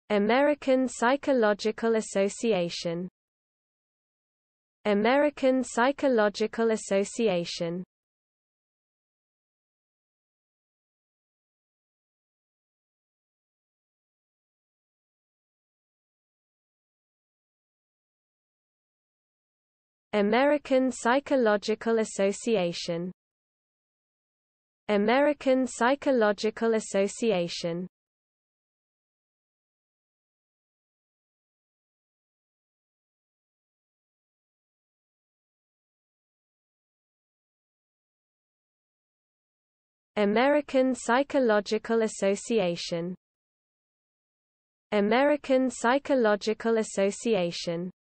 American Psychological Association. American Psychological Association. American Psychological Association. American Psychological Association. American Psychological Association. American Psychological Association.